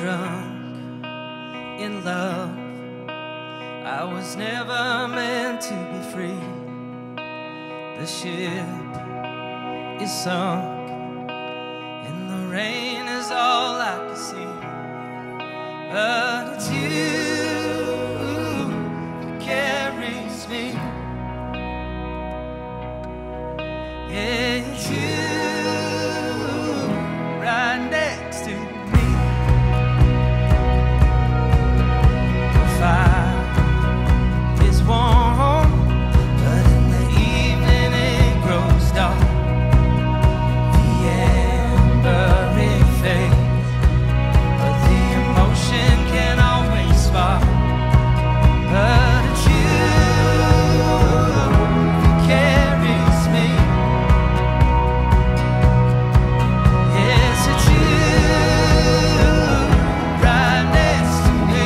drunk in love. I was never meant to be free. The ship is sunk and the rain is all I can see. But it's you who carries me. Yeah, it's you right next to me. The fire is warm, but in the evening it grows dark. The ember it fades, but the emotion can always spark. But it's you who carries me. Yes, it's you right next to me.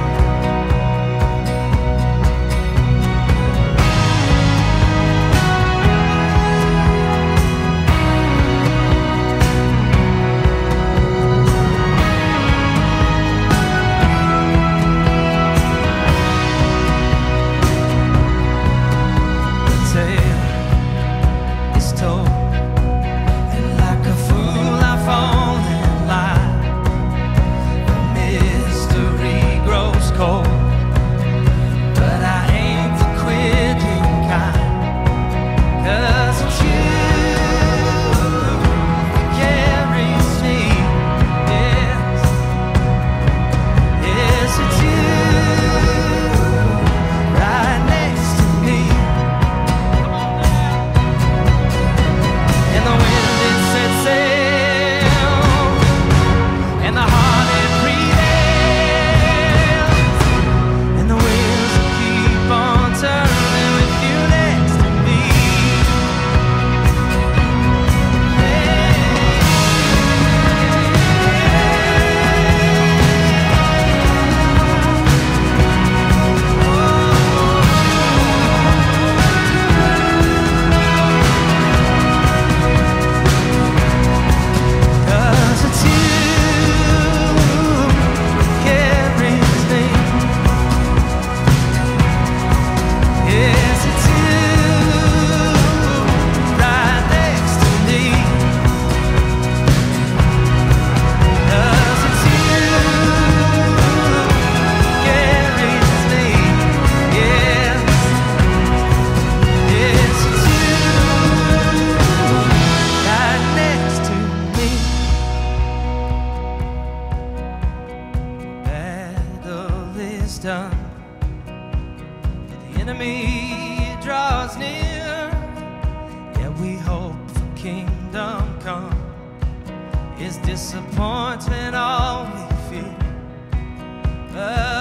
The tale is told, and like a fool I fall in line. The mystery grows cold, but I ain't the quitting kind. 'Cause it's you who carries me. Yes, yes, it's you right next to me. And the wind it sets sail, and the heart it prevails, and the wheels keep on turning with you next to me. Cause it's you who carries me. Yes, it's you right next to me. Cause it's you who carries me. Yes, yes, it's you right next to me. Battle is done, the enemy draws near. Yeah, we hope for kingdom come. Is disappointment all we fear?